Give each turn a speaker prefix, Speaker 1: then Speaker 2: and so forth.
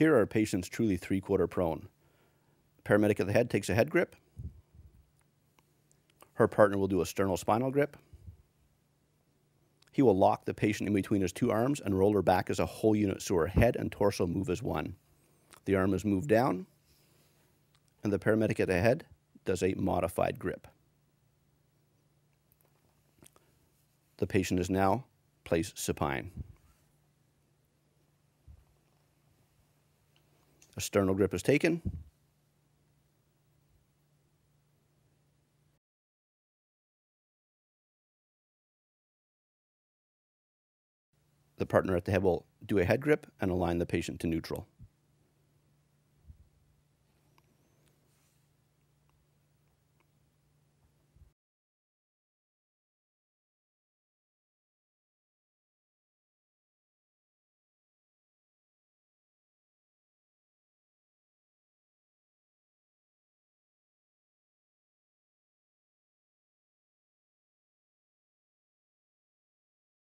Speaker 1: Here our patient's truly three-quarter prone. Paramedic at the head takes a head grip. Her partner will do a sternal-spinal grip. He will lock the patient in between his two arms and roll her back as a whole unit so her head and torso move as one. The arm is moved down, and the paramedic at the head does a modified grip. The patient is now placed supine. A sternal grip is taken. The partner at the head will do a head grip and align the patient to neutral.